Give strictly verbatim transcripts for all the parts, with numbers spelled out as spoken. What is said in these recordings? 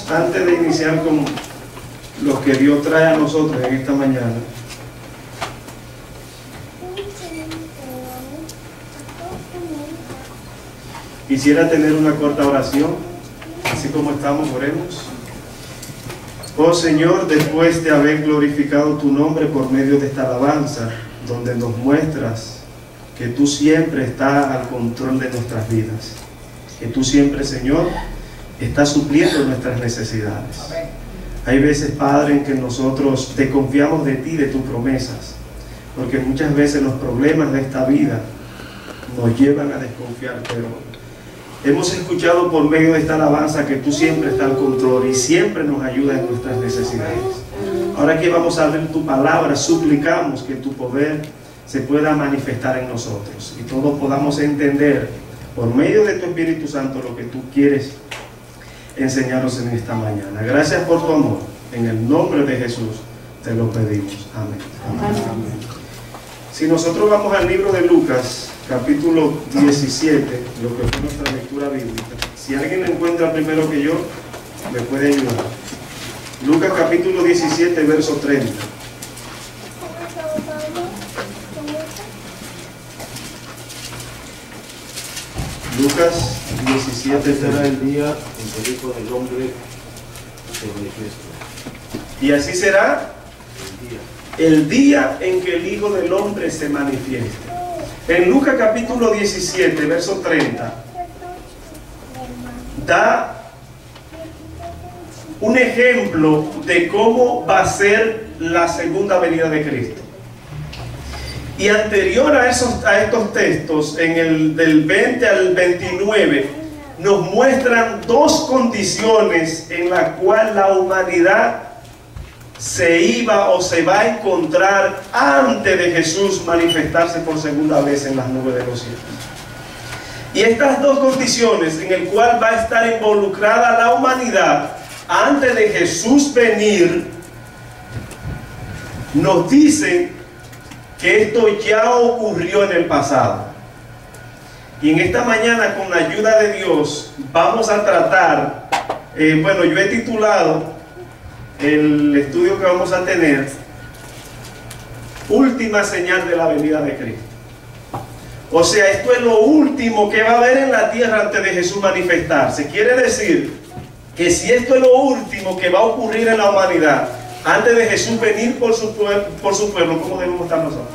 Hermanos, antes de iniciar con lo que Dios trae a nosotros en esta mañana, quisiera tener una corta oración, así como estamos, oremos. Oh Señor, después de haber glorificado tu nombre por medio de esta alabanza, donde nos muestras que tú siempre estás al control de nuestras vidas, que tú siempre, Señor, estás supliendo nuestras necesidades. Hay veces, Padre, en que nosotros desconfiamos de ti, de tus promesas, porque muchas veces los problemas de esta vida nos llevan a desconfiar, pero hemos escuchado por medio de esta alabanza que tú siempre estás al control y siempre nos ayudas en nuestras necesidades. Ahora que vamos a ver tu palabra, suplicamos que tu poder se pueda manifestar en nosotros y todos podamos entender por medio de tu Espíritu Santo lo que tú quieres enseñarnos en esta mañana. Gracias por tu amor. En el nombre de Jesús te lo pedimos. Amén. Amén. Amén. Si nosotros vamos al libro de Lucas, capítulo diecisiete, lo que fue nuestra lectura bíblica. Si alguien lo encuentra primero que yo, me puede ayudar. Lucas capítulo diecisiete, verso treinta. Lucas diecisiete, Este será el día en que el Hijo del Hombre se manifieste. Y así será El día. el día en que el Hijo del Hombre se manifieste. En Lucas capítulo diecisiete, verso treinta, da un ejemplo de cómo va a ser la segunda venida de Cristo. Y anterior a, esos, a estos textos, en el del veinte al veintinueve, nos muestran dos condiciones en las cuales la humanidad se iba o se va a encontrar antes de Jesús manifestarse por segunda vez en las nubes de los cielos. Y estas dos condiciones en el cual va a estar involucrada la humanidad antes de Jesús venir, nos dicen que esto ya ocurrió en el pasado. Y en esta mañana, con la ayuda de Dios, vamos a tratar, eh, bueno, yo he titulado el estudio que vamos a tener, última señal de la venida de Cristo. O sea, esto es lo último que va a haber en la tierra antes de Jesús manifestarse. Quiere decir que si esto es lo último que va a ocurrir en la humanidad antes de Jesús venir por su pueblo, por su pueblo, ¿cómo debemos estar nosotros?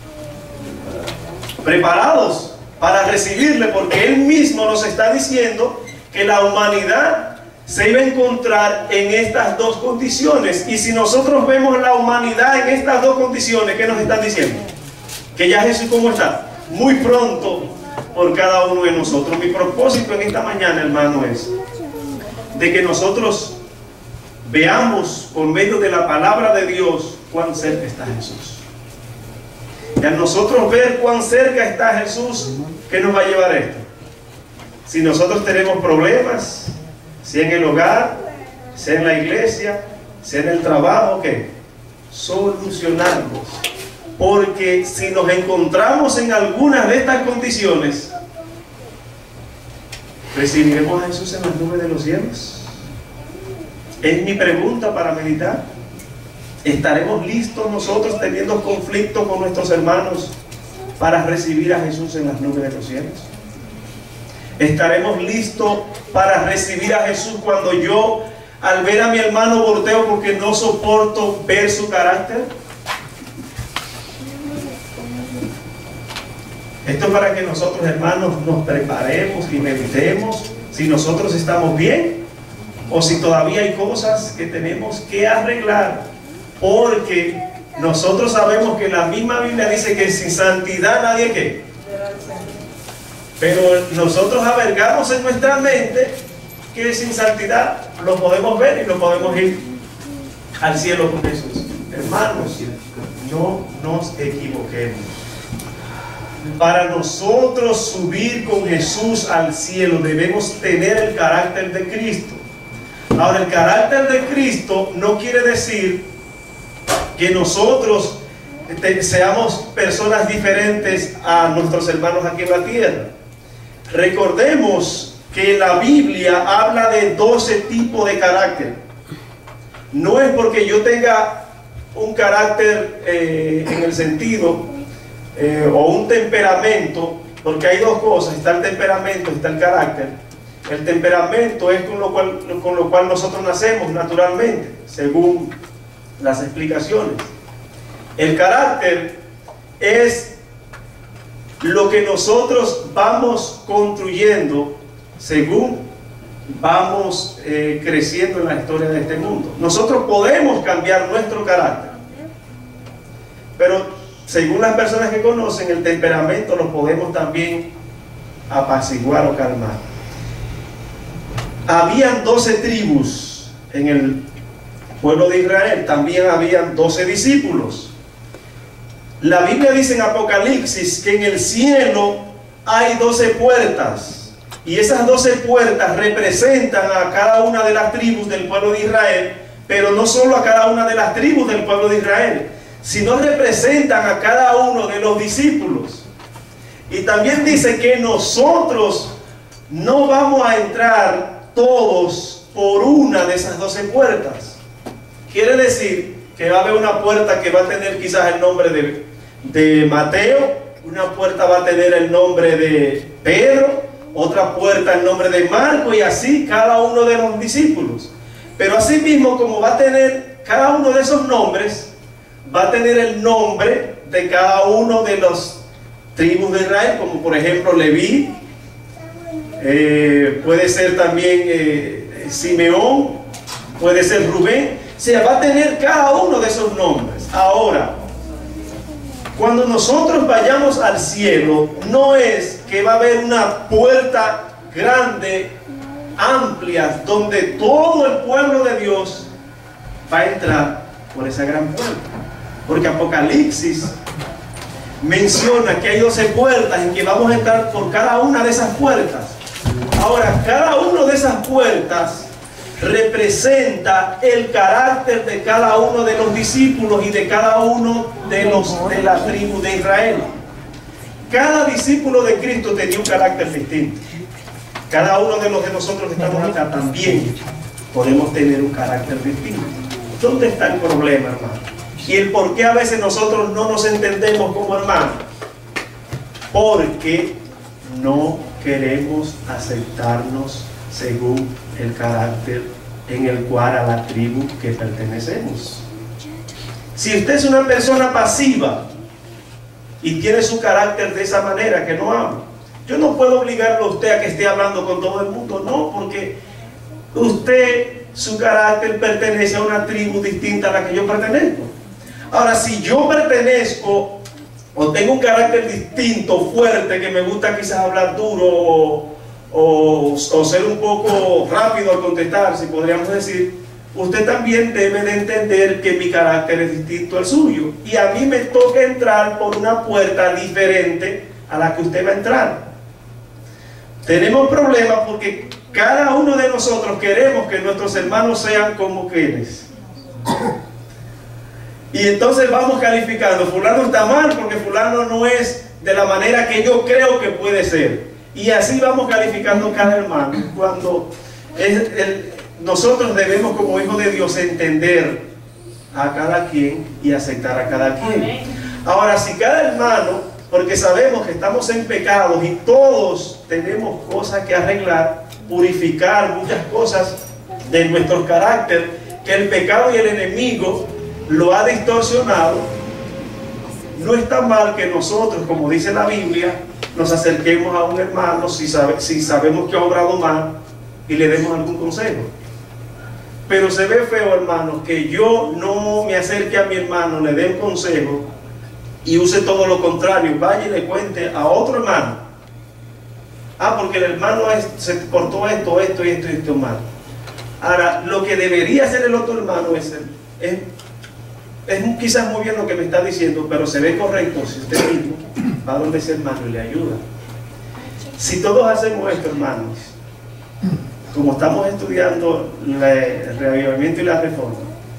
Preparados para recibirle, porque Él mismo nos está diciendo que la humanidad se iba a encontrar en estas dos condiciones. Y si nosotros vemos la humanidad en estas dos condiciones, ¿qué nos están diciendo? Que ya Jesús, ¿cómo está? Muy pronto por cada uno de nosotros. Mi propósito en esta mañana, hermano, es de que nosotros veamos por medio de la palabra de Dios cuán cerca está Jesús. Y a nosotros ver cuán cerca está Jesús, ¿qué nos va a llevar esto? Si nosotros tenemos problemas, sea en el hogar, sea en la iglesia, sea en el trabajo, ¿qué? Solucionarlos. Porque si nos encontramos en algunas de estas condiciones, ¿recibiremos a Jesús en las nubes de los cielos? Es mi pregunta para meditar. ¿Estaremos listos nosotros teniendo conflicto con nuestros hermanos para recibir a Jesús en las nubes de los cielos? ¿Estaremos listos para recibir a Jesús cuando yo, al ver a mi hermano, volteo porque no soporto ver su carácter? Esto es para que nosotros, hermanos, nos preparemos y meditemos si nosotros estamos bien o si todavía hay cosas que tenemos que arreglar, porque nosotros sabemos que la misma Biblia dice que sin santidad nadie ¿qué? Pero nosotros albergamos en nuestra mente que sin santidad lo podemos ver y lo podemos ir al cielo con Jesús. Hermanos, no nos equivoquemos. Para nosotros subir con Jesús al cielo debemos tener el carácter de Cristo. Ahora, el carácter de Cristo no quiere decir que nosotros seamos personas diferentes a nuestros hermanos aquí en la tierra. Recordemos que la Biblia habla de doce tipos de carácter. No es porque yo tenga un carácter eh, en el sentido eh, o un temperamento, porque hay dos cosas, está el temperamento, está el carácter. El temperamento es con lo cual, con lo cual nosotros nacemos naturalmente, según las explicaciones. El carácter es lo que nosotros vamos construyendo según vamos eh, creciendo en la historia de este mundo. Nosotros podemos cambiar nuestro carácter, pero según las personas que conocen, el temperamento lo podemos también apaciguar o calmar. Habían doce tribus en el pueblo de Israel, también habían doce discípulos. La Biblia dice en Apocalipsis que en el cielo hay doce puertas, y esas doce puertas representan a cada una de las tribus del pueblo de Israel, pero no solo a cada una de las tribus del pueblo de Israel, sino representan a cada uno de los discípulos. Y también dice que nosotros no vamos a entrar todos por una de esas doce puertas. Quiere decir que va a haber una puerta que va a tener quizás el nombre de, de Mateo, una puerta va a tener el nombre de Pedro, otra puerta el nombre de Marco, y así cada uno de los discípulos. Pero así mismo, como va a tener cada uno de esos nombres, va a tener el nombre de cada uno de los tribus de Israel, como por ejemplo Leví, eh, puede ser también eh, Simeón, puede ser Rubén. O sea, va a tener cada uno de esos nombres. Ahora, cuando nosotros vayamos al cielo, no es que va a haber una puerta grande, amplia, donde todo el pueblo de Dios va a entrar por esa gran puerta. Porque Apocalipsis menciona que hay doce puertas y que vamos a entrar por cada una de esas puertas. Ahora, cada una de esas puertas representa el carácter de cada uno de los discípulos y de cada uno de los de la tribu de Israel. Cada discípulo de Cristo tenía un carácter distinto. Cada uno de los de nosotros que estamos acá también podemos tener un carácter distinto. ¿Dónde está el problema, hermano? Y el por qué a veces nosotros no nos entendemos como hermanos. Porque no queremos aceptarnos según el carácter en el cual a la tribu que pertenecemos. Si usted es una persona pasiva y tiene su carácter de esa manera, que no habla, yo no puedo obligarlo a usted a que esté hablando con todo el mundo, no, porque usted, su carácter pertenece a una tribu distinta a la que yo pertenezco. Ahora, si yo pertenezco o tengo un carácter distinto, fuerte, que me gusta quizás hablar duro o, o, o ser un poco rápido al contestar, si podríamos decir, usted también debe de entender que mi carácter es distinto al suyo. Y a mí me toca entrar por una puerta diferente a la que usted va a entrar. Tenemos problemas porque cada uno de nosotros queremos que nuestros hermanos sean como quienes. Y entonces vamos calificando, fulano está mal porque fulano no es de la manera que yo creo que puede ser. Y así vamos calificando cada hermano, cuando es el, nosotros debemos como hijos de Dios entender a cada quien y aceptar a cada quien. Ahora, si cada hermano, porque sabemos que estamos en pecados y todos tenemos cosas que arreglar, purificar muchas cosas de nuestro carácter, que el pecado y el enemigo lo ha distorsionado, no está mal que nosotros, como dice la Biblia, nos acerquemos a un hermano si, sabe, si sabemos que ha obrado mal y le demos algún consejo. Pero se ve feo, hermano, que yo no me acerque a mi hermano, le dé un consejo y use todo lo contrario, vaya y le cuente a otro hermano. Ah, porque el hermano es, se portó esto, esto y esto y esto mal. Ahora, lo que debería hacer el otro hermano es, es Es quizás muy bien lo que me está diciendo, pero se ve correcto si usted mismo va donde ese hermano y le ayuda. Si todos hacemos esto, hermanos, como estamos estudiando el reavivamiento y la reforma,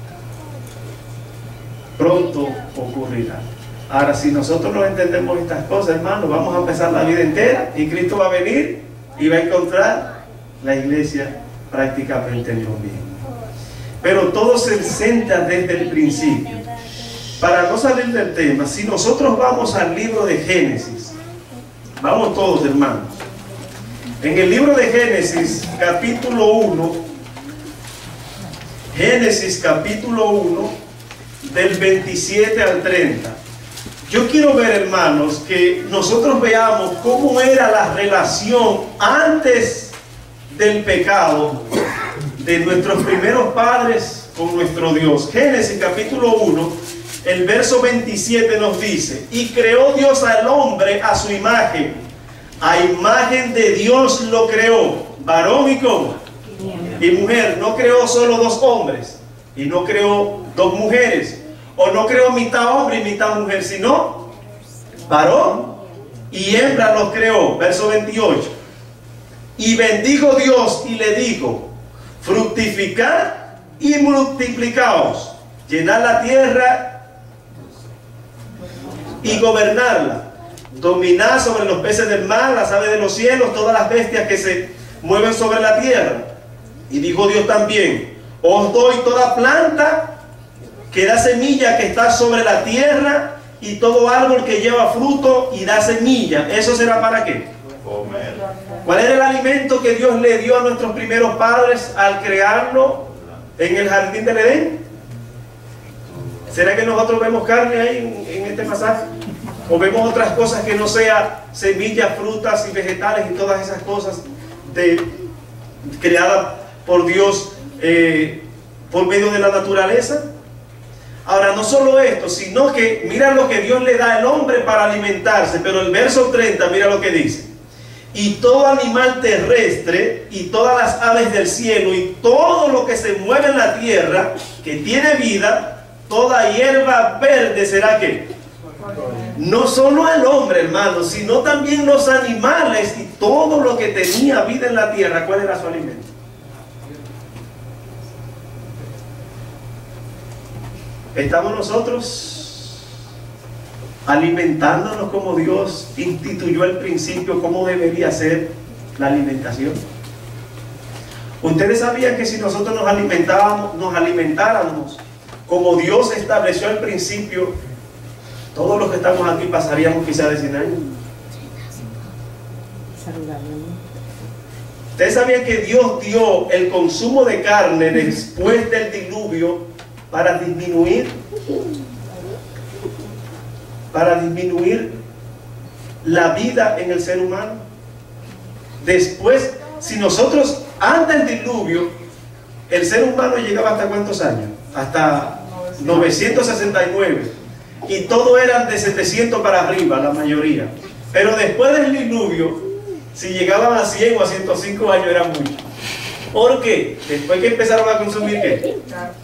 pronto ocurrirá. Ahora, si nosotros no entendemos estas cosas, hermanos, vamos a empezar la vida entera y Cristo va a venir y va a encontrar la iglesia prácticamente no viene. Pero todo se centra desde el principio. Para no salir del tema, si nosotros vamos al libro de Génesis, vamos todos, hermanos. En el libro de Génesis, capítulo uno, Génesis capítulo uno, del veintisiete al treinta. Yo quiero ver, hermanos, que nosotros veamos cómo era la relación antes del pecado de nuestros primeros padres con nuestro Dios. Génesis capítulo uno, el verso veintisiete nos dice: y creó Dios al hombre a su imagen, a imagen de Dios lo creó, varón y cómo, y mujer. No creó solo dos hombres, y no creó dos mujeres, o no creó mitad hombre y mitad mujer, sino varón y hembra los creó. Verso veintiocho: y bendijo Dios y le dijo: fructificad y multiplicaos, llenad la tierra y gobernarla, dominad sobre los peces del mar, las aves de los cielos, todas las bestias que se mueven sobre la tierra. Y dijo Dios también: os doy toda planta que da semilla que está sobre la tierra, y todo árbol que lleva fruto y da semilla. ¿Eso será para qué? Comer. ¿Cuál era el alimento que Dios le dio a nuestros primeros padres al crearlo en el jardín del Edén? ¿Será que nosotros vemos carne ahí en, en este pasaje? ¿O vemos otras cosas que no sea semillas, frutas y vegetales y todas esas cosas de, creadas por Dios eh, por medio de la naturaleza? Ahora, no solo esto, sino que mira lo que Dios le da al hombre para alimentarse. Pero el verso treinta, mira lo que dice: y todo animal terrestre y todas las aves del cielo y todo lo que se mueve en la tierra que tiene vida, toda hierba verde será que no solo el hombre, hermano, sino también los animales y todo lo que tenía vida en la tierra. ¿Cuál era su alimento? ¿Estamos nosotros alimentándonos como Dios instituyó al principio cómo debería ser la alimentación? ¿Ustedes sabían que si nosotros nos alimentábamos, nos alimentáramos como Dios estableció al principio, todos los que estamos aquí pasaríamos quizás de cien años? ¿Ustedes sabían que Dios dio el consumo de carne después del diluvio para disminuir para disminuir la vida en el ser humano? Después, si nosotros antes del diluvio el ser humano llegaba hasta cuántos años, hasta novecientos sesenta y nueve, y todo eran de setecientos para arriba la mayoría. Pero después del diluvio, si llegaban a cien o a ciento cinco años era mucho. ¿Por qué? Después que empezaron a consumir ¿qué?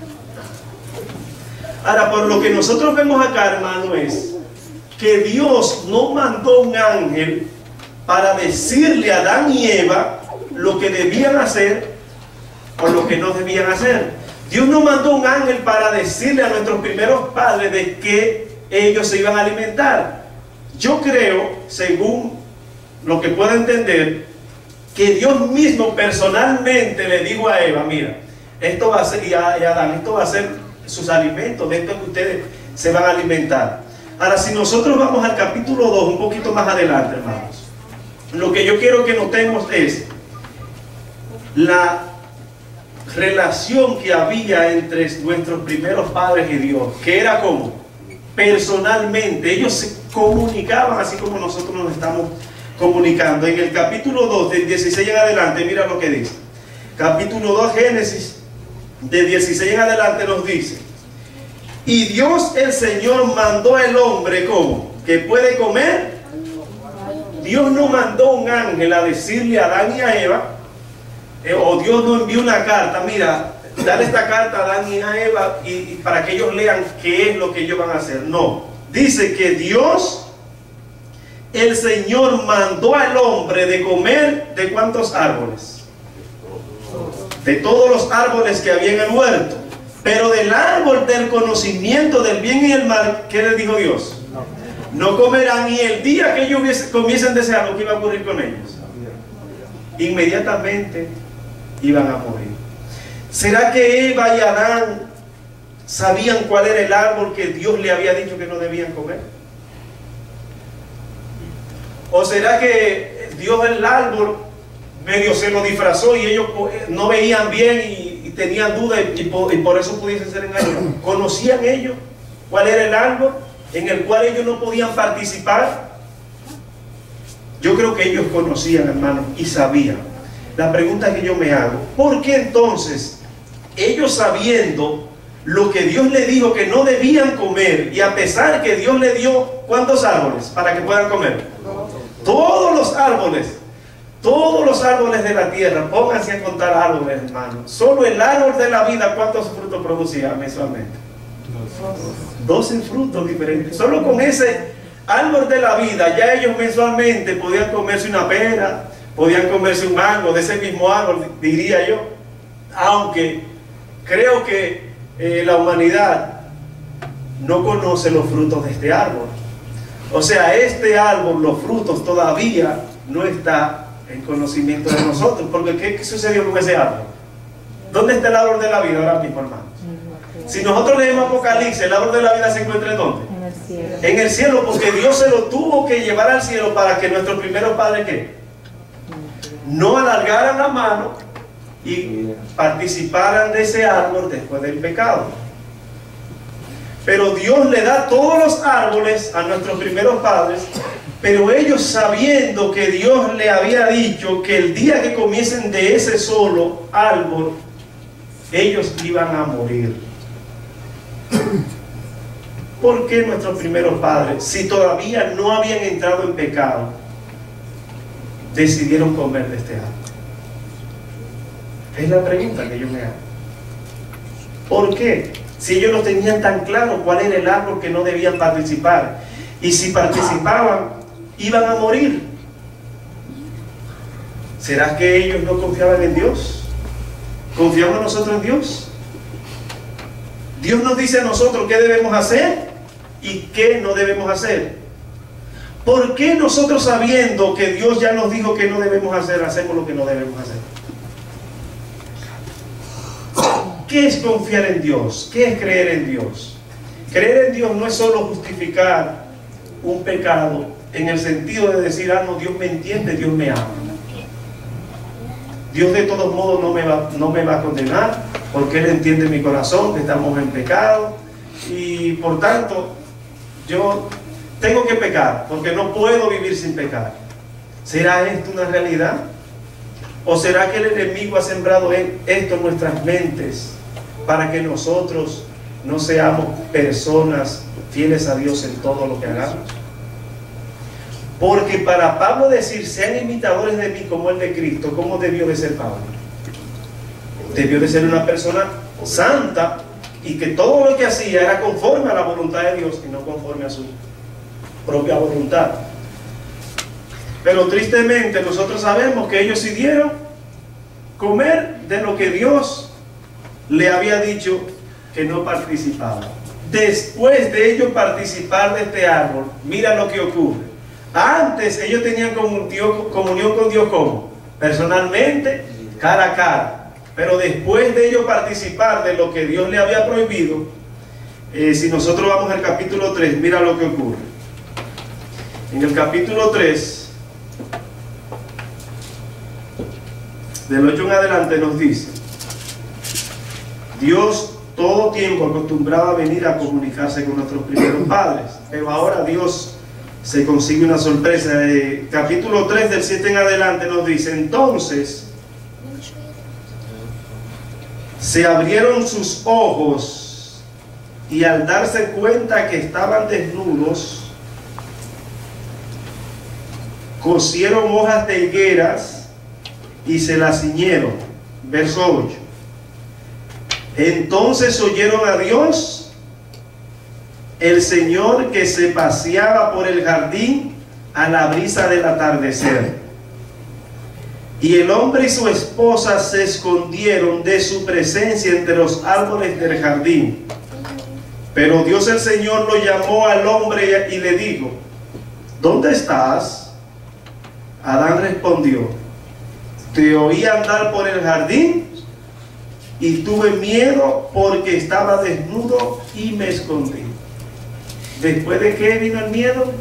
Ahora, por lo que nosotros vemos acá, hermano, es que Dios no mandó un ángel para decirle a Adán y Eva lo que debían hacer o lo que no debían hacer. Dios no mandó un ángel para decirle a nuestros primeros padres de qué ellos se iban a alimentar. Yo creo, según lo que puedo entender, que Dios mismo personalmente le dijo a Eva: mira, esto va a ser, y a, y a Adán, esto va a ser sus alimentos, de esto que ustedes se van a alimentar. Ahora, si nosotros vamos al capítulo dos, un poquito más adelante, hermanos, lo que yo quiero que notemos es la relación que había entre nuestros primeros padres y Dios, que era como personalmente, ellos se comunicaban así como nosotros nos estamos comunicando. En el capítulo dos, del dieciséis en adelante, mira lo que dice. Capítulo dos, Génesis, de dieciséis en adelante nos dice: y Dios el Señor mandó al hombre como que puede comer. Dios no mandó un ángel a decirle a Adán y a Eva, eh, o Dios no envió una carta: mira, dale esta carta a Adán y a Eva y, y para que ellos lean qué es lo que ellos van a hacer. No, dice que Dios el Señor mandó al hombre de comer ¿de cuántos árboles? De todos los árboles que había en el huerto, pero del árbol del conocimiento del bien y el mal, ¿qué les dijo Dios? No comerán, y el día que ellos comiesen a desear, lo que iba a ocurrir con ellos, inmediatamente iban a morir. ¿Será que Eva y Adán sabían cuál era el árbol que Dios le había dicho que no debían comer? ¿O será que Dios el árbol medio se lo disfrazó y ellos no veían bien y, y tenían dudas y, y, por, y por eso pudiesen ser engañados? ¿Conocían ellos cuál era el árbol en el cual ellos no podían participar? Yo creo que ellos conocían, hermanos, y sabían. La pregunta que yo me hago, ¿por qué entonces ellos, sabiendo lo que Dios le dijo que no debían comer, y a pesar que Dios le dio ¿cuántos árboles para que puedan comer? Todos los árboles, todos los árboles de la tierra. Pónganse a contar árboles, hermanos. Solo el árbol de la vida, ¿cuántos frutos producía mensualmente? doce frutos diferentes. Solo con ese árbol de la vida ya ellos mensualmente podían comerse una pera, podían comerse un mango de ese mismo árbol, diría yo. Aunque creo que eh, la humanidad no conoce los frutos de este árbol. O sea, este árbol, los frutos todavía no está en conocimiento de nosotros. Porque ¿qué, qué sucedió con ese árbol? ¿Dónde está el árbol de la vida ahora mismo, hermanos? Si nosotros leemos Apocalipsis, el árbol de la vida se encuentra ¿en dónde? En el cielo. En el cielo, porque Dios se lo tuvo que llevar al cielo para que nuestros primeros padres, ¿qué? No alargaran la mano y participaran de ese árbol después del pecado. Pero Dios le da todos los árboles a nuestros primeros padres, pero ellos, sabiendo que Dios le había dicho que el día que comiesen de ese solo árbol, ellos iban a morir. ¿Por qué nuestros primeros padres, si todavía no habían entrado en pecado, decidieron comer de este árbol? Es la pregunta que yo me hago. ¿Por qué? Si ellos no tenían tan claro cuál era el árbol que no debían participar, y si participaban iban a morir. ¿Será que ellos no confiaban en Dios? ¿Confiamos nosotros en Dios? Dios nos dice a nosotros qué debemos hacer y qué no debemos hacer. ¿Por qué nosotros, sabiendo que Dios ya nos dijo que no debemos hacer, hacemos lo que no debemos hacer? ¿Qué es confiar en Dios? ¿Qué es creer en Dios? Creer en Dios no es solo justificar un pecado en el sentido de decir, ah, no, Dios me entiende, Dios me ama. Dios de todos modos no me va, no me va a condenar, porque Él entiende mi corazón, que estamos en pecado, y por tanto, yo tengo que pecar, porque no puedo vivir sin pecar. ¿Será esto una realidad? ¿O será que el enemigo ha sembrado esto en nuestras mentes para que nosotros no seamos personas fieles a Dios en todo lo que hagamos? Porque para Pablo decir, sean imitadores de mí como el de Cristo, ¿cómo debió de ser Pablo? Debió de ser una persona santa y que todo lo que hacía era conforme a la voluntad de Dios y no conforme a su propia voluntad. Pero tristemente nosotros sabemos que ellos decidieron comer de lo que Dios le había dicho que no participaban. Después de ellos participar de este árbol, mira lo que ocurre. Antes ellos tenían comunión con Dios, ¿cómo? Personalmente, cara a cara. Pero después de ellos participar de lo que Dios le había prohibido, eh, si nosotros vamos al capítulo tres, mira lo que ocurre. En el capítulo tres, del ocho en adelante, nos dice: Dios todo tiempo acostumbraba a venir a comunicarse con nuestros primeros padres, pero ahora Dios se consigue una sorpresa. Eh, capítulo tres, del siete en adelante, nos dice: entonces se abrieron sus ojos y al darse cuenta que estaban desnudos, cosieron hojas de higueras y se las ciñeron. Verso ocho. Entonces oyeron a Dios, el Señor, que se paseaba por el jardín a la brisa del atardecer. Y el hombre y su esposa se escondieron de su presencia entre los árboles del jardín. Pero Dios el Señor lo llamó al hombre y le dijo: ¿dónde estás? Adán respondió: Te oí andar por el jardín y tuve miedo porque estaba desnudo y me escondí. ¿Después de qué vino el miedo?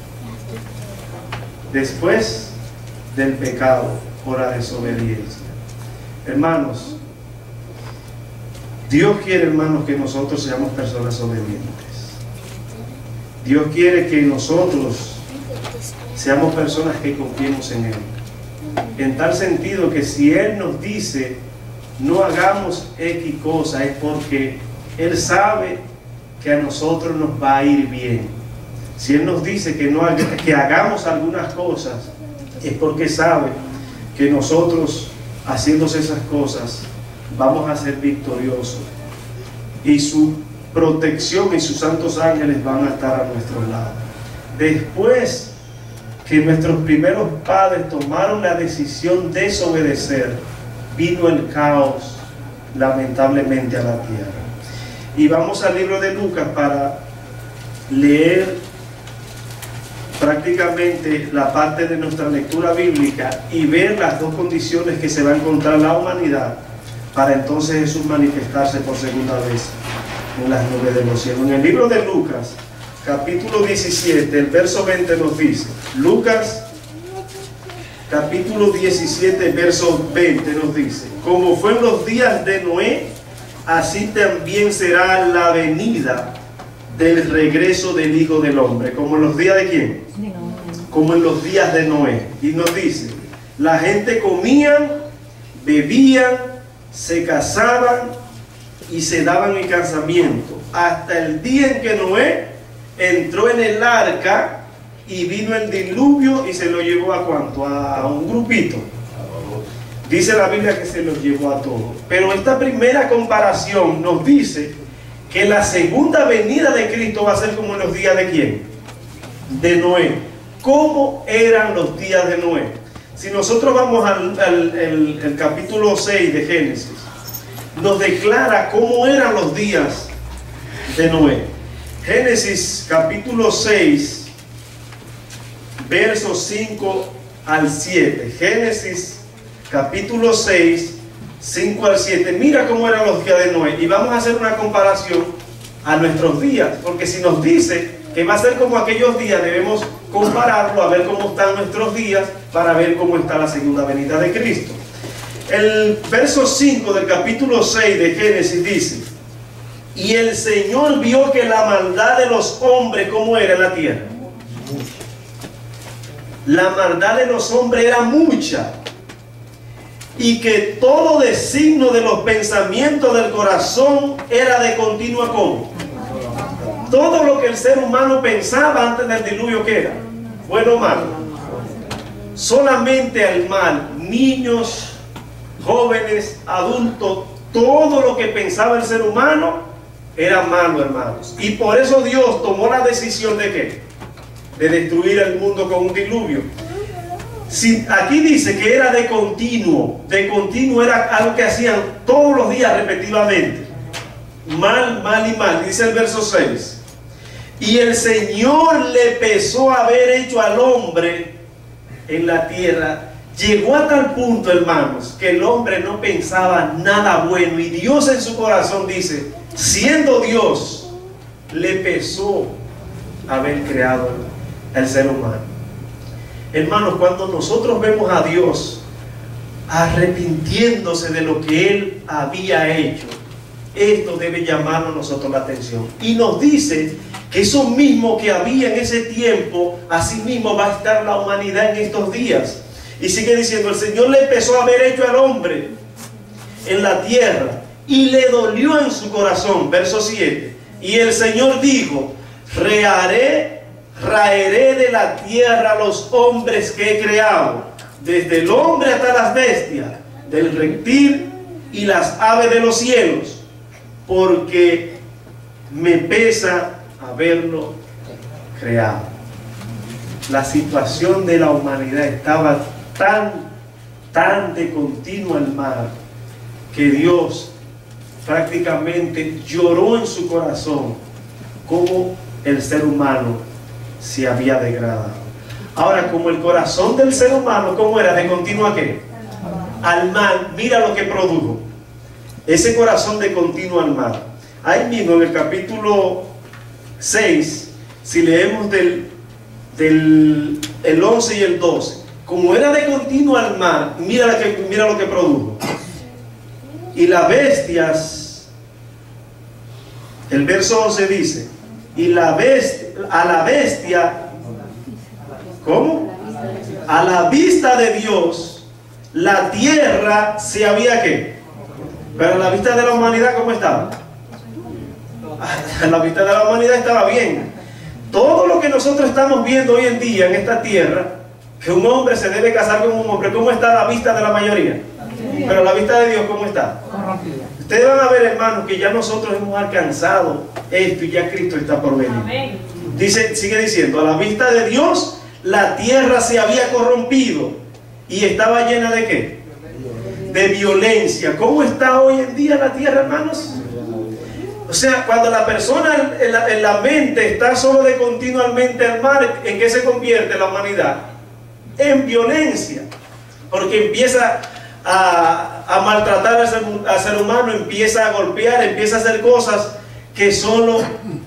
Después del pecado por la desobediencia. Hermanos, Dios quiere, hermanos, que nosotros seamos personas obedientes. Dios quiere que nosotros seamos personas que confiemos en Él. En tal sentido que si Él nos dice no hagamos X cosa, es porque Él sabe que a nosotros nos va a ir bien. Si Él nos dice que, no haga, que hagamos algunas cosas, es porque sabe que nosotros, haciendo esas cosas, vamos a ser victoriosos. Y su protección y sus santos ángeles van a estar a nuestro lado. Después que nuestros primeros padres tomaron la decisión de desobedecer, vino el caos lamentablemente a la tierra. Y vamos al libro de Lucas para leer prácticamente la parte de nuestra lectura bíblica y ver las dos condiciones que se va a encontrar la humanidad para entonces Jesús manifestarse por segunda vez en las nubes de los cielos. En el libro de Lucas, capítulo diecisiete, el verso veinte nos dice, Lucas capítulo diecisiete, verso veinte nos dice, como fue en los días de Noé, así también será la venida del regreso del Hijo del Hombre. ¿Como en los días de quién? Como en los días de Noé. Y nos dice, la gente comían, bebían, se casaban y se daban en casamiento, hasta el día en que Noé entró en el arca y vino el diluvio y se lo llevó a cuánto, a un grupito. Dice la Biblia que se los llevó a todos. Pero esta primera comparación nos dice que la segunda venida de Cristo va a ser como en los días de quién, de Noé. ¿Cómo eran los días de Noé? Si nosotros vamos al, al el, el capítulo seis de Génesis, nos declara cómo eran los días de Noé. Génesis capítulo seis, versos cinco al siete. Génesis capítulo seis, cinco al siete. Mira cómo eran los días de Noé. Y vamos a hacer una comparación a nuestros días, porque si nos dice que va a ser como aquellos días, debemos compararlo a ver cómo están nuestros días para ver cómo está la segunda venida de Cristo. El verso cinco del capítulo seis de Génesis dice, y el Señor vio que la maldad de los hombres, ¿cómo era en la tierra? La maldad de los hombres era mucha, y que todo designio de los pensamientos del corazón era de continua como. Todo lo que el ser humano pensaba antes del diluvio, ¿qué era? Bueno o malo. Solamente al mal, niños, jóvenes, adultos, todo lo que pensaba el ser humano era malo, hermanos. Y por eso Dios tomó la decisión de ¿qué? De destruir el mundo con un diluvio. Si aquí dice que era de continuo, de continuo era algo que hacían todos los días repetitivamente. Mal, mal y mal. Dice el verso seis. Y el Señor le pesó haber hecho al hombre en la tierra. Llegó a tal punto, hermanos, que el hombre no pensaba nada bueno. Y Dios en su corazón dice, siendo Dios, le pesó haber creado al ser humano. Hermanos, cuando nosotros vemos a Dios arrepintiéndose de lo que Él había hecho, esto debe llamarnos a nosotros la atención. Y nos dice que eso mismo que había en ese tiempo, así mismo va a estar la humanidad en estos días. Y sigue diciendo, el Señor le empezó a haber hecho al hombre en la tierra y le dolió en su corazón. Verso siete. Y el Señor dijo, reharé, raeré de la tierra a los hombres que he creado, desde el hombre hasta las bestias, del reptil y las aves de los cielos, porque me pesa haberlo creado. La situación de la humanidad estaba tan, tan de continuo al mal, que Dios prácticamente lloró en su corazón como el ser humano se había degradado. Ahora, como el corazón del ser humano, ¿cómo era? ¿De continuo a qué? al mal, mira lo que produjo. Ese corazón de continuo al mal. Ahí mismo en el capítulo seis, si leemos del, del el once y el doce, como era de continuo al mal, mira lo que, mira lo que produjo. Y las bestias, el verso once dice, y la bestia, a la bestia, ¿cómo? A la vista de Dios, la tierra se había ¿qué? Pero a la vista de la humanidad, ¿cómo estaba? A la vista de la humanidad estaba bien. Todo lo que nosotros estamos viendo hoy en día en esta tierra, que un hombre se debe casar con un hombre, ¿cómo está a la vista de la mayoría? Pero a la vista de Dios, ¿cómo está? Ustedes van a ver, hermanos, que ya nosotros hemos alcanzado esto y ya Cristo está por venir. Dice, sigue diciendo, a la vista de Dios, la tierra se había corrompido y estaba llena de ¿qué? De violencia. ¿Cómo está hoy en día la tierra, hermanos? O sea, cuando la persona en la, en la mente está solo de continuamente al mar, ¿en qué se convierte la humanidad? En violencia. Porque empieza a, a maltratar al ser, al ser humano, empieza a golpear, empieza a hacer cosas que solo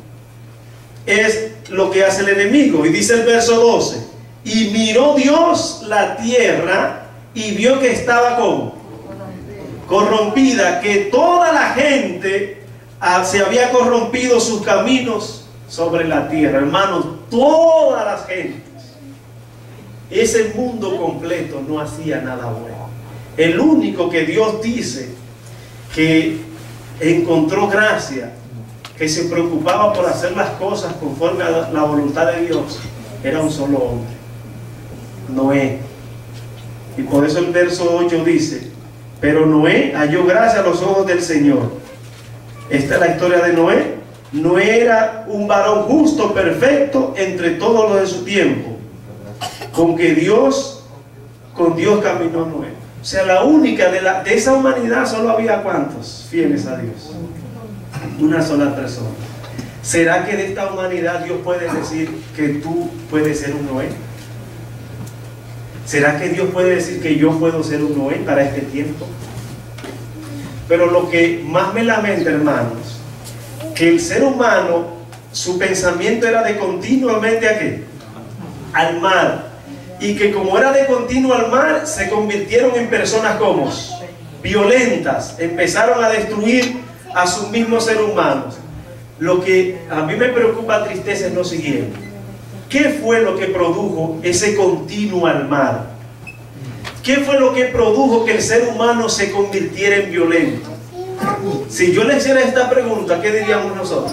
es lo que hace el enemigo. Y dice el verso doce, y miró Dios la tierra y vio que estaba como corrompida, que toda la gente ah, se había corrompido sus caminos sobre la tierra. Hermanos, todas las gentes, ese mundo completo no hacía nada bueno. El único que Dios dice que encontró gracia, que se preocupaba por hacer las cosas conforme a la voluntad de Dios, era un solo hombre, Noé. Y por eso el verso ocho dice, pero Noé halló gracia a los ojos del Señor. Esta es la historia de Noé. Noé era un varón justo, perfecto entre todos los de su tiempo, con que Dios, con Dios caminó Noé. O sea, la única de, la, de esa humanidad solo había ¿cuántos fieles a Dios? Una sola persona. ¿Será que de esta humanidad Dios puede decir que tú puedes ser un Noé? ¿Será que Dios puede decir que yo puedo ser un Noé para este tiempo? Pero lo que más me lamenta, hermanos, que el ser humano, su pensamiento era de continuamente ¿a qué? Al mal. Y que como era de continuo al mal, se convirtieron en personas como violentas, empezaron a destruir a sus mismos seres humanos. Lo que a mí me preocupa, tristeza, es lo siguiente: ¿qué fue lo que produjo ese continuo al mal? ¿Qué fue lo que produjo que el ser humano se convirtiera en violento? Si yo le hiciera esta pregunta, ¿qué diríamos nosotros?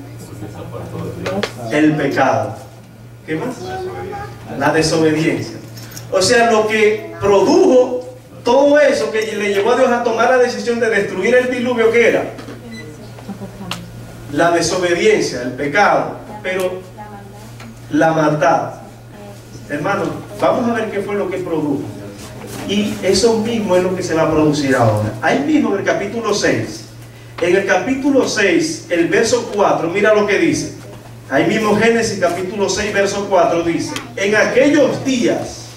El pecado. ¿Qué más? La desobediencia. O sea, lo que produjo todo eso que le llevó a Dios a tomar la decisión de destruir el diluvio, ¿qué era? La desobediencia, el pecado, pero la maldad. Hermanos, vamos a ver qué fue lo que produjo. Y eso mismo es lo que se va a producir ahora. Ahí mismo en el capítulo seis. En el capítulo seis, el verso cuatro, mira lo que dice. Ahí mismo Génesis capítulo seis, verso cuatro dice: en aquellos días,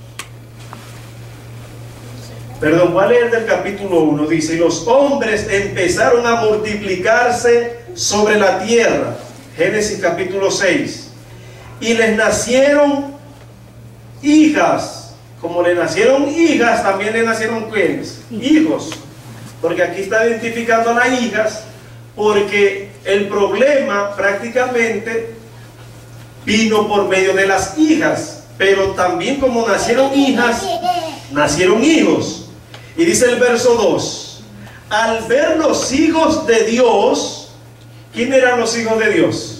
perdón, voy a leer del capítulo uno, dice: y los hombres empezaron a multiplicarse sobre la tierra. Génesis capítulo seis. Y les nacieron hijas. Como le nacieron hijas, también le nacieron ¿quiénes? Hijos. Porque aquí está identificando a las hijas, porque el problema prácticamente vino por medio de las hijas. Pero también como nacieron hijas, nacieron hijos. Y dice el verso dos: al ver los hijos de Dios, ¿quién eran los hijos de Dios?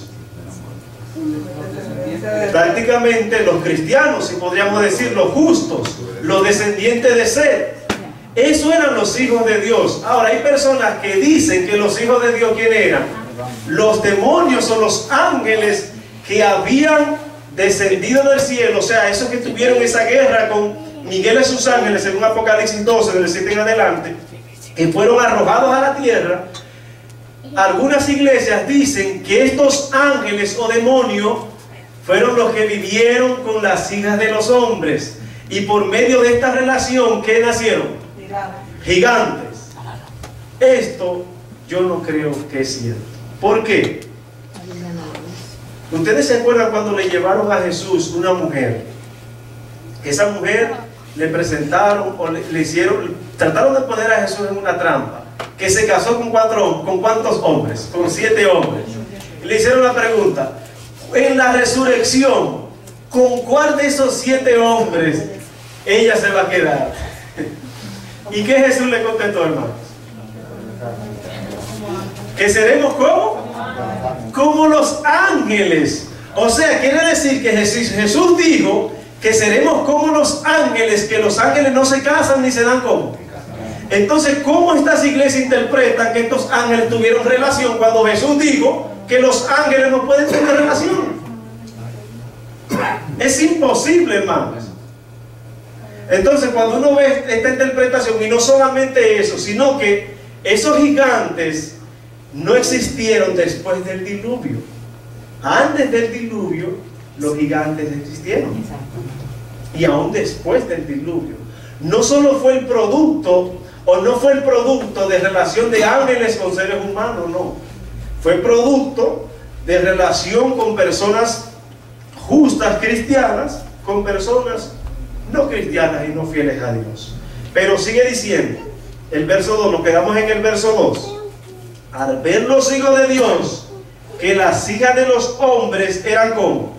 Prácticamente los cristianos, si podríamos decir, los justos, los descendientes de Seth. Esos eran los hijos de Dios. Ahora hay personas que dicen que los hijos de Dios, ¿quién eran? Los demonios o los ángeles que habían descendido del cielo. O sea, esos que tuvieron esa guerra con Miguel y sus ángeles, según Apocalipsis doce, del siete en adelante, que fueron arrojados a la tierra. Algunas iglesias dicen que estos ángeles o demonios fueron los que vivieron con las hijas de los hombres, y por medio de esta relación, ¿qué nacieron? Gigantes. Esto yo no creo que es cierto. ¿Por qué? Ustedes se acuerdan cuando le llevaron a Jesús una mujer. Esa mujer le presentaron o le, le hicieron, trataron de poner a Jesús en una trampa. Que se casó con cuatro, ¿con cuántos hombres? Con siete hombres. Y le hicieron la pregunta: en la resurrección, ¿con cuál de esos siete hombres ella se va a quedar? ¿Y qué Jesús le contestó, hermanos? ¿Que seremos como? Como los ángeles. O sea, quiere decir que Jesús, Jesús dijo que seremos como los ángeles, que los ángeles no se casan ni se dan como. Entonces, ¿cómo estas iglesias interpretan que estos ángeles tuvieron relación cuando Jesús dijo que los ángeles no pueden tener relación? Es imposible, hermanos. Entonces, cuando uno ve esta interpretación, y no solamente eso, sino que esos gigantes no existieron después del diluvio. Antes del diluvio, los gigantes existieron. Y aún después del diluvio. No solo fue el producto, o no fue el producto de relación de ángeles con seres humanos, no. Fue producto de relación con personas justas cristianas, con personas no cristianas y no fieles a Dios. Pero sigue diciendo, el verso dos, nos quedamos en el verso dos. Al ver los hijos de Dios que las hijas de los hombres eran como.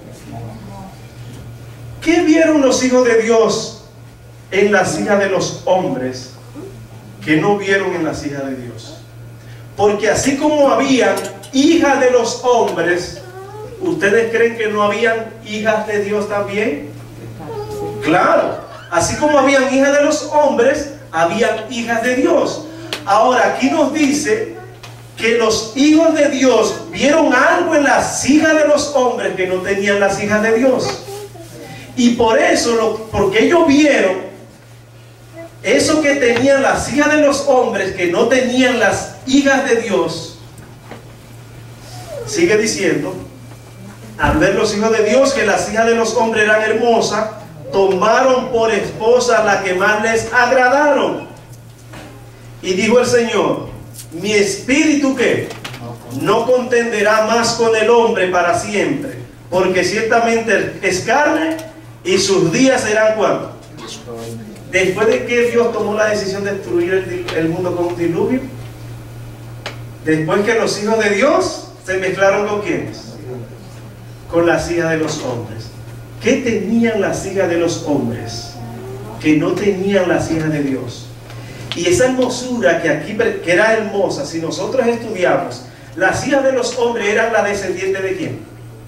¿Qué vieron los hijos de Dios en las hijas de los hombres que no vieron en las hijas de Dios? Porque así como habían hijas de los hombres, ¿ustedes creen que no habían hijas de Dios también? Claro, así como habían hijas de los hombres, habían hijas de Dios. Ahora aquí nos dice que los hijos de Dios vieron algo en las hijas de los hombres que no tenían las hijas de Dios. Y por eso, lo, porque ellos vieron eso que tenían las hijas de los hombres que no tenían las hijas de Dios, sigue diciendo, al ver los hijos de Dios que las hijas de los hombres eran hermosas, tomaron por esposa la que más les agradaron. Y dijo el Señor: mi espíritu que no contenderá más con el hombre para siempre, porque ciertamente es carne y sus días serán ¿cuánto? Después de que Dios tomó la decisión de destruir el, el mundo con un diluvio, después que los hijos de Dios se mezclaron con ¿quiénes? Con las hijas de los hombres. ¿Qué tenían las hijas de los hombres que no tenían las hijas de Dios? Y esa hermosura que aquí que era hermosa, si nosotros estudiamos, las hijas de los hombres eran la descendiente de ¿quién?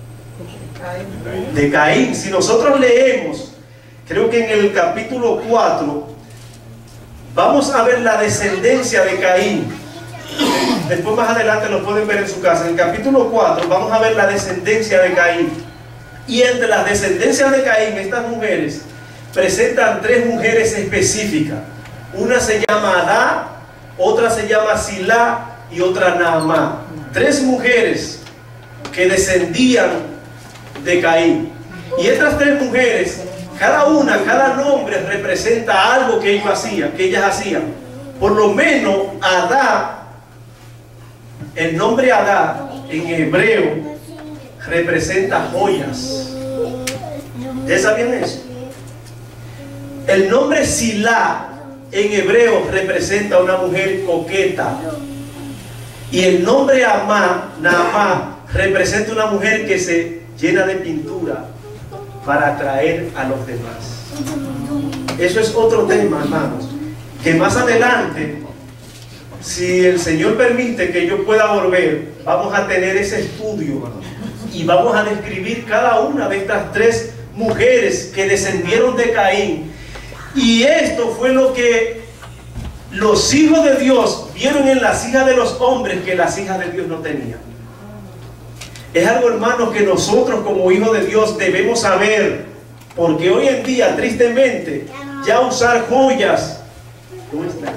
De Caín. Si nosotros leemos, creo que en el capítulo cuatro, vamos a ver la descendencia de Caín. Después más adelante lo pueden ver en su casa. En el capítulo cuatro vamos a ver la descendencia de Caín. Y entre las descendencias de Caín, estas mujeres presentan tres mujeres específicas. Una se llama Adá, otra se llama Silá y otra Naamá. Tres mujeres que descendían de Caín. Y estas tres mujeres, cada una, cada nombre representa algo que ellos hacían, que ellas hacían. Por lo menos Adá, el nombre Adá en hebreo representa joyas. ¿Ya sabían eso? El nombre Silá en hebreo representa a una mujer coqueta. Y el nombre Amá, Naamá, representa una mujer que se llena de pintura para atraer a los demás. Eso es otro tema, hermanos, que más adelante, si el Señor permite que yo pueda volver, vamos a tener ese estudio y vamos a describir cada una de estas tres mujeres que descendieron de Caín. Y esto fue lo que los hijos de Dios vieron en las hijas de los hombres que las hijas de Dios no tenían. Es algo, hermanos, que nosotros como hijos de Dios debemos saber, porque hoy en día, tristemente, ya usar joyas, ¿cómo está?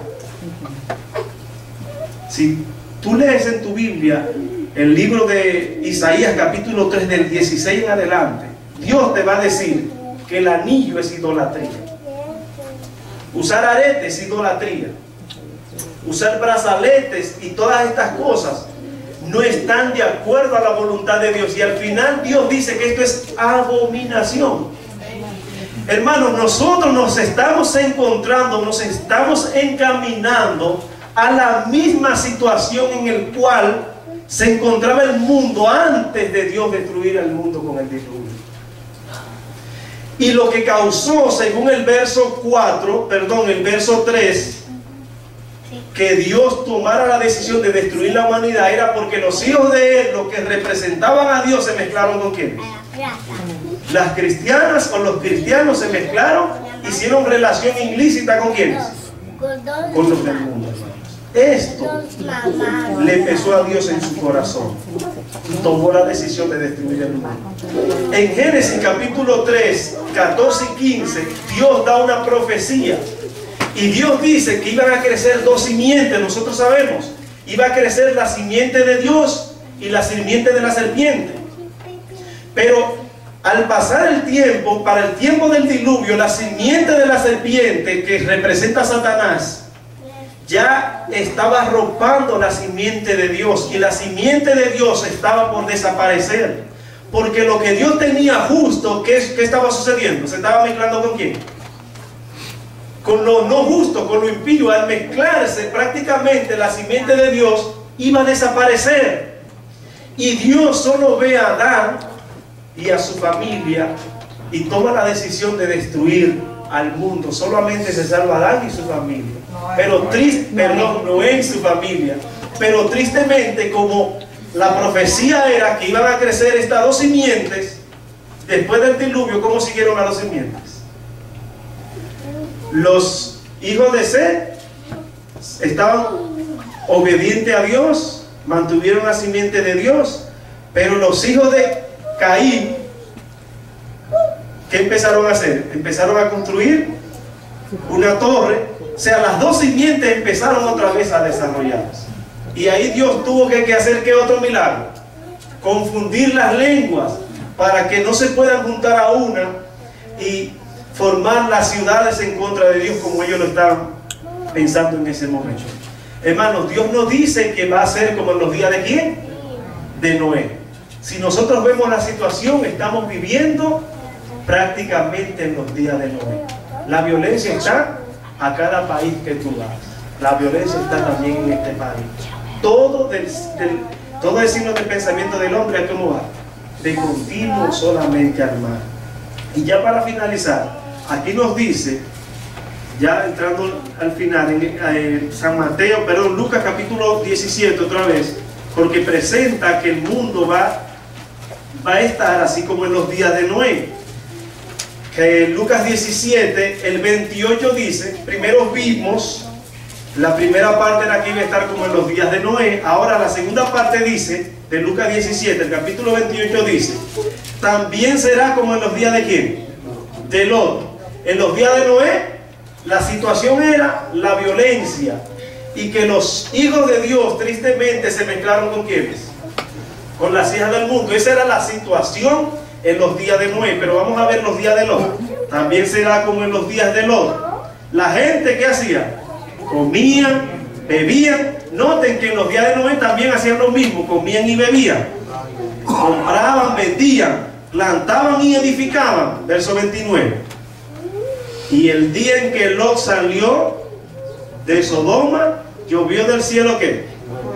Si tú lees en tu Biblia el libro de Isaías capítulo tres del dieciséis en adelante, Dios te va a decir que el anillo es idolatría. Usar aretes, idolatría. Usar brazaletes y todas estas cosas no están de acuerdo a la voluntad de Dios. Y al final Dios dice que esto es abominación. Hermanos, nosotros nos estamos encontrando, nos estamos encaminando a la misma situación en el cual se encontraba el mundo antes de Dios destruir el mundo con el diluvio. Y lo que causó, según el verso cuatro, perdón, el verso tres, que Dios tomara la decisión de destruir la humanidad, era porque los hijos de Él, los que representaban a Dios, se mezclaron con ¿quiénes? Las cristianas o los cristianos se mezclaron, hicieron relación ilícita con ¿quiénes? Con los del mundo. Esto le pesó a Dios en su corazón y tomó la decisión de destruir el mundo. En Génesis capítulo tres, catorce y quince, Dios da una profecía y Dios dice que iban a crecer dos simientes. Nosotros sabemos, iba a crecer la simiente de Dios y la simiente de la serpiente. Pero al pasar el tiempo, para el tiempo del diluvio, la simiente de la serpiente, que representa a Satanás, ya estaba arropando la simiente de Dios, y la simiente de Dios estaba por desaparecer, porque lo que Dios tenía justo, ¿qué, qué estaba sucediendo? ¿Se estaba mezclando con quién? Con lo no justo, con lo impío. Al mezclarse, prácticamente la simiente de Dios iba a desaparecer, y Dios solo ve a Adán y a su familia y toma la decisión de destruir al mundo. Solamente se salva Adán y su familia. Pero triste, perdón, Noé y su familia. Pero tristemente, como la profecía era que iban a crecer estas dos simientes, después del diluvio, ¿cómo siguieron las dos simientes? Los hijos de Seth estaban obedientes a Dios, mantuvieron la simiente de Dios, pero los hijos de Caín, ¿qué empezaron a hacer? Empezaron a construir una torre. O sea, las dos simientes empezaron otra vez a desarrollarse. Y ahí Dios tuvo que, que hacer ¿qué otro milagro? Confundir las lenguas para que no se puedan juntar a una y formar las ciudades en contra de Dios, como ellos lo estaban pensando en ese momento. Hermanos, Dios nos dice que va a ser como en los días de ¿quién? De Noé. Si nosotros vemos la situación, estamos viviendo prácticamente en los días de Noé. La violencia está a cada país que tú vas. La violencia está también en este país. Todo del, del, todo el signo de pensamiento del hombre, ¿cómo va? De continuo solamente al mal. Y ya para finalizar, aquí nos dice, ya entrando al final, en eh, San Mateo, perdón, Lucas capítulo diecisiete otra vez, porque presenta que el mundo va, va a estar así como en los días de Noé. Que Lucas diecisiete, el veintiocho dice, primero vimos, la primera parte era que iba a estar como en los días de Noé. Ahora la segunda parte dice, de Lucas diecisiete, el capítulo veintiocho dice, también será como en los días de ¿quién? De Lot. En los días de Noé, la situación era la violencia, y que los hijos de Dios tristemente se mezclaron con ¿quiénes? Con las hijas del mundo. Esa era la situación en los días de Noé. Pero vamos a ver los días de Lot. También será como en los días de Lot. La gente, ¿qué hacía? Comían, bebían. Noten que en los días de Noé también hacían lo mismo, comían y bebían, compraban, vendían, plantaban y edificaban. Verso veintinueve. Y el día en que Lot salió de Sodoma, llovió del cielo ¿qué?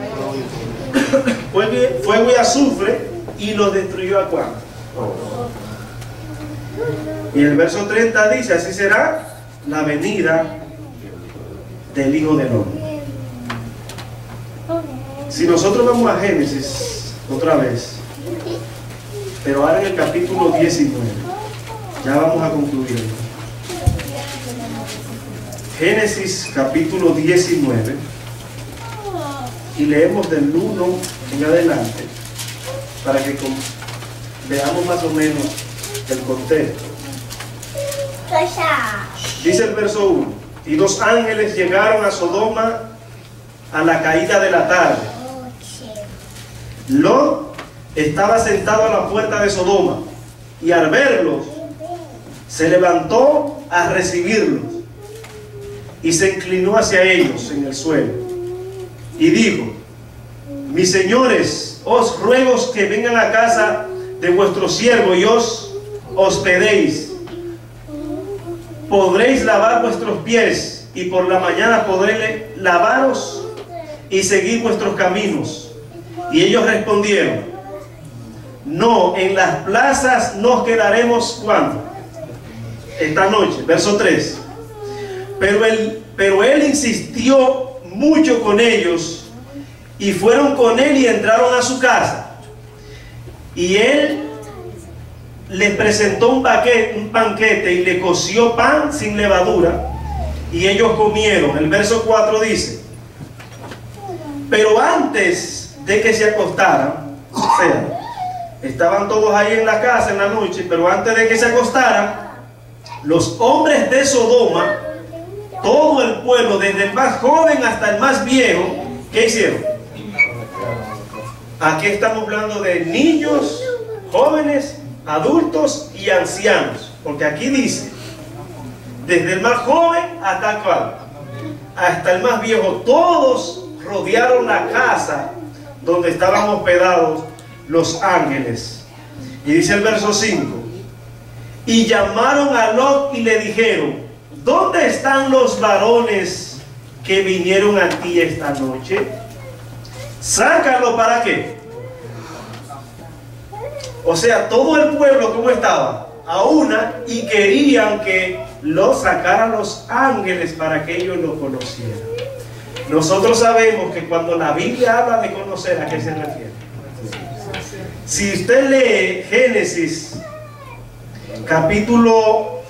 Fuego y azufre, y los destruyó a cuánto. Y el verso treinta dice, así será la venida del Hijo del Hombre. Si nosotros vamos a Génesis otra vez, pero ahora en el capítulo diecinueve, ya vamos a concluir. Génesis capítulo diecinueve, y leemos del uno en adelante para que veamos más o menos el contexto. Dice el verso uno: y dos ángeles llegaron a Sodoma a la caída de la tarde. Lot estaba sentado a la puerta de Sodoma, y al verlos se levantó a recibirlos. y se inclinó hacia ellos en el suelo y dijo: mis señores, os ruego que vengan a casa de vuestro siervo y os hospedéis. Podréis lavar vuestros pies y por la mañana podréis lavaros y seguir vuestros caminos. Y ellos respondieron: no, en las plazas nos quedaremos. ¿Cuándo? Esta noche. Verso tres. Pero él, pero él insistió mucho con ellos, y fueron con él y entraron a su casa. Y él les presentó un banquete, un banquete y le coció pan sin levadura, y ellos comieron. El verso cuatro dice: pero antes de que se acostaran, o sea, estaban todos ahí en la casa en la noche, pero antes de que se acostaran, los hombres de Sodoma, todo el pueblo, desde el más joven hasta el más viejo, ¿qué hicieron? Aquí estamos hablando de niños, jóvenes, adultos y ancianos, porque aquí dice desde el más joven hasta el cual, hasta el más viejo, todos rodearon la casa donde estaban hospedados los ángeles. Y dice el verso cinco: y llamaron a Lot y le dijeron: ¿dónde están los varones que vinieron a ti esta noche? Sácalo. ¿Para qué? O sea, todo el pueblo, ¿cómo estaba? A una, y querían que lo sacaran los ángeles para que ellos lo conocieran. Nosotros sabemos que cuando la Biblia habla de conocer, ¿a qué se refiere? Si usted lee Génesis capítulo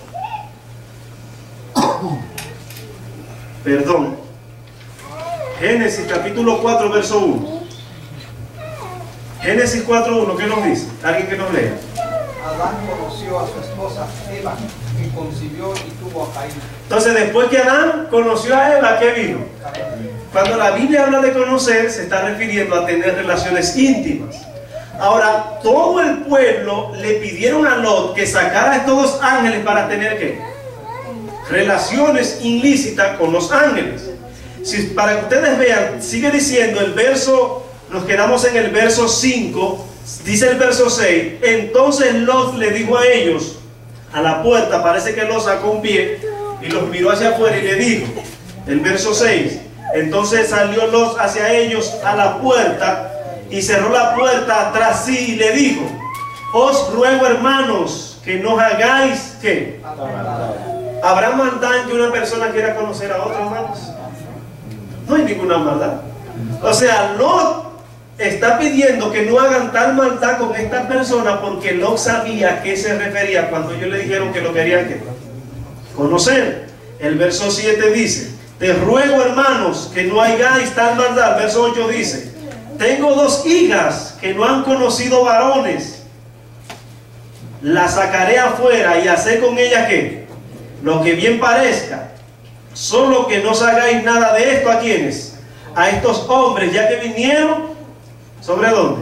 perdón Génesis capítulo cuatro verso uno. Génesis cuatro uno, ¿qué nos dice? Alguien que nos lea. Adán conoció a su esposa Eva, que concibió y tuvo a Caín. Entonces, después que Adán conoció a Eva, ¿qué vino? Cuando la Biblia habla de conocer, se está refiriendo a tener relaciones íntimas. Ahora, todo el pueblo le pidieron a Lot que sacara a estos dos ángeles para tener ¿qué? Relaciones ilícitas con los ángeles. Si, para que ustedes vean, sigue diciendo el verso, nos quedamos en el verso cinco, dice el verso seis: entonces Lot le dijo a ellos, a la puerta, parece que Lot sacó un pie y los miró hacia afuera y le dijo, el verso seis: entonces salió Lot hacia ellos a la puerta y cerró la puerta tras sí y le dijo: os ruego, hermanos, que no hagáis ¿qué? ¿Habrá maldad en que una persona quiera conocer a otra, hermanos? No hay ninguna maldad. O sea, Lot está pidiendo que no hagan tal maldad con esta persona, porque Lot sabía a qué se refería cuando ellos le dijeron que lo querían ¿qué? Conocer. El verso siete dice: te ruego, hermanos, que no hagáis tal maldad. El verso ocho dice: tengo dos hijas que no han conocido varones, las sacaré afuera y haré con ellas ¿qué? Lo que bien parezca. Solo que no os hagáis nada de esto. ¿A quiénes? A estos hombres, ya que vinieron. ¿Sobre dónde?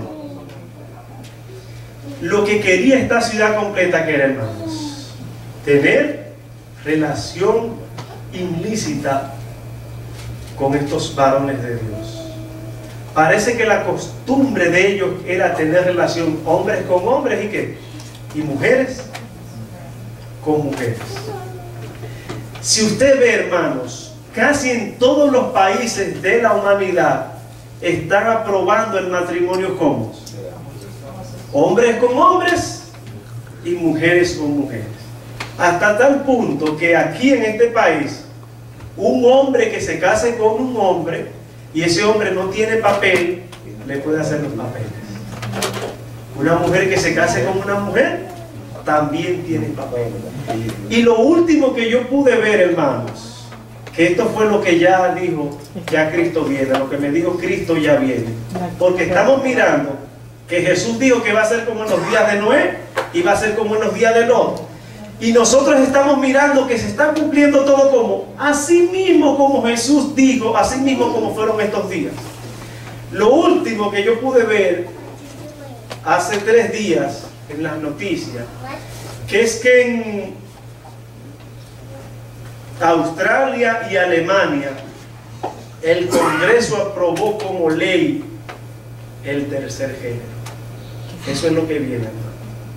Lo que quería esta ciudad completa, que era, hermanos, tener relación ilícita con estos varones de Dios. Parece que la costumbre de ellos era tener relación hombres con hombres y ¿qué? Y mujeres con mujeres. Si usted ve, hermanos, casi en todos los países de la humanidad están aprobando el matrimonio como hombres con hombres y mujeres con mujeres. Hasta tal punto que aquí en este país, un hombre que se case con un hombre y ese hombre no tiene papel, le puede hacer los papeles. Una mujer que se case con una mujer también tiene papel. Y lo último que yo pude ver, hermanos, que esto fue lo que ya dijo, ya Cristo viene, lo que me dijo Cristo ya viene. Porque estamos mirando que Jesús dijo que va a ser como en los días de Noé y va a ser como en los días de Lot. Y nosotros estamos mirando que se está cumpliendo todo como, así mismo como Jesús dijo, así mismo como fueron estos días. Lo último que yo pude ver hace tres días en las noticias, que es que en Australia y Alemania, el Congreso aprobó como ley el tercer género. Eso es lo que viene, hermano.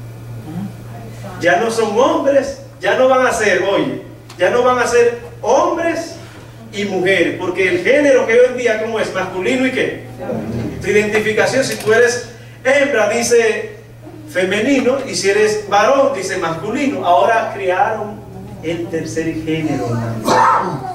Ya no son hombres, ya no van a ser, oye, ya no van a ser hombres y mujeres, porque el género que hoy en día, ¿cómo es? Masculino y ¿qué? Tu identificación, si tú eres hembra, dice femenino, y si eres varón, dice masculino. Ahora crearon el tercer género, hermano.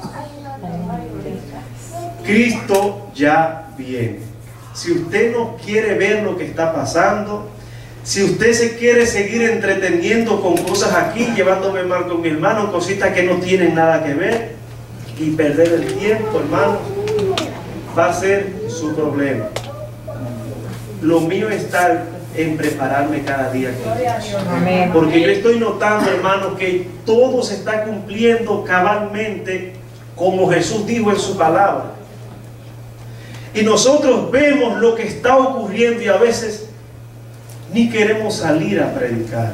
Cristo ya viene. Si usted no quiere ver lo que está pasando, si usted se quiere seguir entreteniendo con cosas aquí, llevándome mal con mi hermano, cositas que no tienen nada que ver, y perder el tiempo, hermano, va a ser su problema. Lo mío está en prepararme cada día con Dios. Porque yo estoy notando, hermano, que todo se está cumpliendo cabalmente como Jesús dijo en su palabra. Y nosotros vemos lo que está ocurriendo y a veces ni queremos salir a predicar,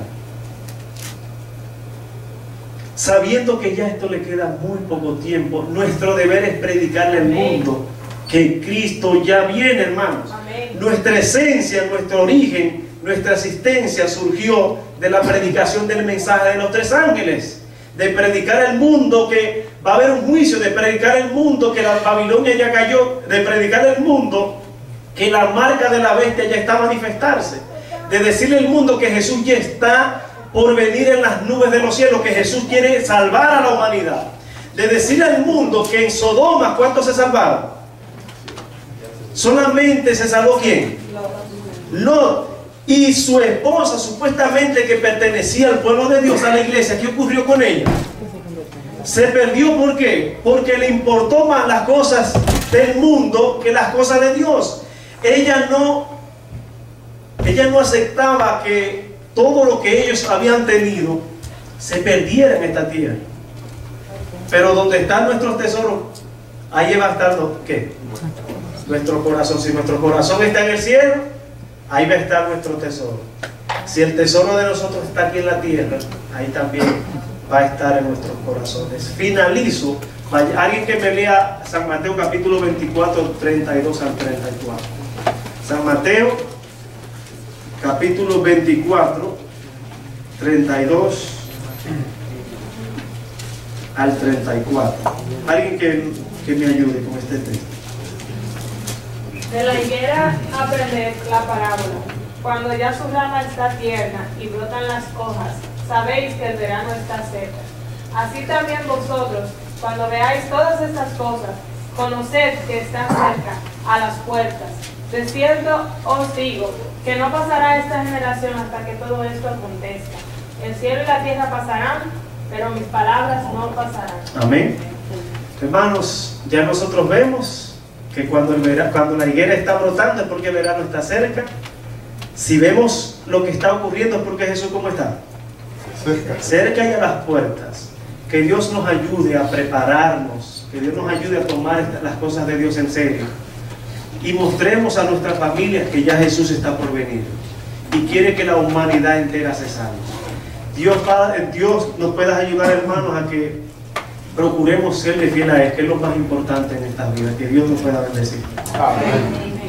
sabiendo que ya esto le queda muy poco tiempo. Nuestro deber es predicarle al mundo que Cristo ya viene, hermanos. Amén. Nuestra esencia, nuestro origen, nuestra existencia surgió de la predicación del mensaje de los tres ángeles, de predicar al mundo que va a haber un juicio, de predicar al mundo que la Babilonia ya cayó, de predicar al mundo que la marca de la bestia ya está a manifestarse, de decirle al mundo que Jesús ya está por venir en las nubes de los cielos, que Jesús quiere salvar a la humanidad, de decirle al mundo que en Sodoma, ¿cuántos se salvaron? Solamente se salvó ¿quién? Lot y su esposa, supuestamente que pertenecía al pueblo de Dios, a la iglesia. ¿Qué ocurrió con ella? Se perdió. ¿Por qué? Porque le importó más las cosas del mundo que las cosas de Dios. Ella no ella no aceptaba que todo lo que ellos habían tenido se perdiera en esta tierra. Pero donde están nuestros tesoros, ahí va a estar ¿qué? Nuestro corazón. Si nuestro corazón está en el cielo, ahí va a estar nuestro tesoro. Si el tesoro de nosotros está aquí en la tierra, ahí también va a estar en nuestros corazones. Finalizo. Vaya, alguien que me lea San Mateo capítulo veinticuatro, treinta y dos al treinta y cuatro. San Mateo capítulo veinticuatro, treinta y dos al treinta y cuatro. Alguien que, que me ayude con este texto. De la higuera aprended la parábola. Cuando ya su rama está tierna y brotan las hojas, sabéis que el verano está cerca. Así también vosotros, cuando veáis todas estas cosas, conoced que están cerca, a las puertas. De cierto os digo, que no pasará esta generación hasta que todo esto acontezca. El cielo y la tierra pasarán, pero mis palabras no pasarán. Amén. Hermanos, ya nosotros vemos que cuando, el verano, cuando la higuera está brotando es porque el verano está cerca. Si vemos lo que está ocurriendo es porque Jesús, ¿cómo está? Cerca. Cerca y a las puertas. Que Dios nos ayude a prepararnos, que Dios nos ayude a tomar las cosas de Dios en serio. Y mostremos a nuestras familias que ya Jesús está por venir y quiere que la humanidad entera se salve. Dios, Padre, Dios nos pueda ayudar, hermanos, a que procuremos serle fiel a Él, que es lo más importante en esta vida. Que Dios nos pueda bendecir. Amén.